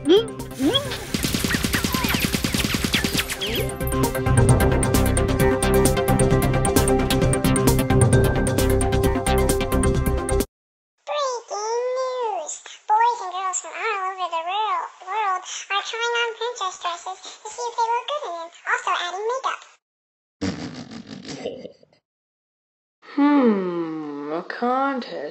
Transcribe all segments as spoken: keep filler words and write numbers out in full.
From all over the world, world are trying on princess dresses to see if they look good in them, also adding makeup. Hmm, a contest.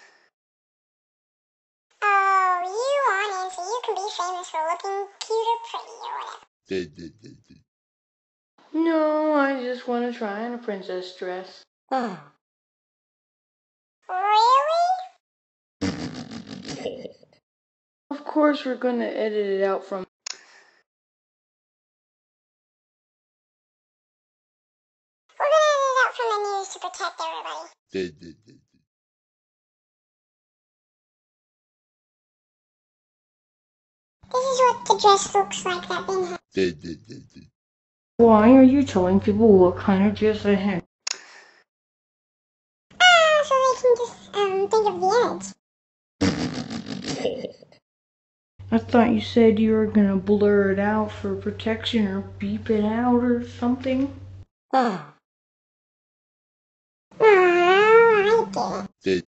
Oh, you want in so you can be famous for looking cute or pretty or whatever. No, I just want to try on a princess dress. Really? Of course we're gonna edit it out from... We're gonna edit it out from the news to protect everybody. This is what the dress looks like that Ben has. Why are you telling people what kind of dress I have? Ah, so they can just, um, think of the image. I thought you said you were gonna blur it out for protection or beep it out or something. Ah. Oh, I like it.